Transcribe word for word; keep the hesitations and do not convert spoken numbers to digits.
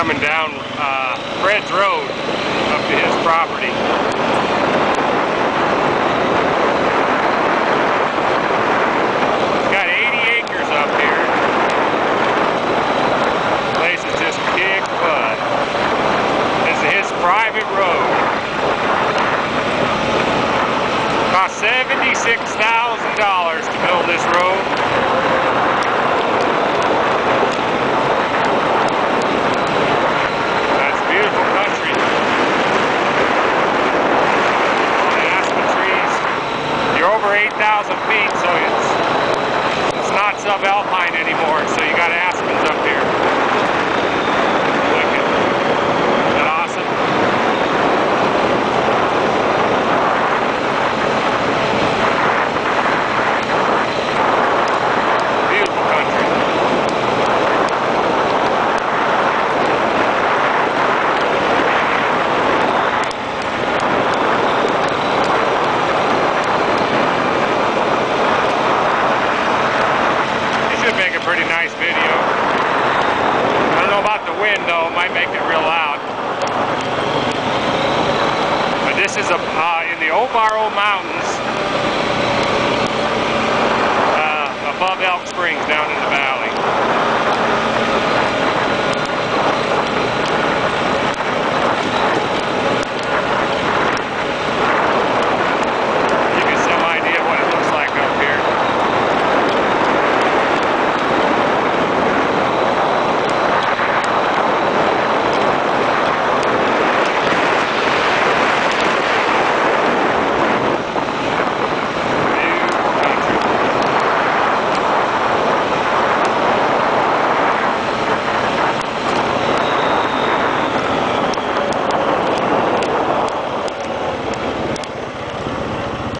coming down uh, Fred's Road up to his property. He's got eighty acres up here. The place is just kick butt. This is his private road. Cost seventy-six thousand dollars to build this road. That's beautiful country. All the aspen trees. You're over eight thousand feet, so it's it's not subalpine anymore, so you got aspens up here. Look at, isn't that awesome? Make a pretty nice video. I don't know about the wind though, it might make it real loud. But this is a, uh, in the Obarro Mountains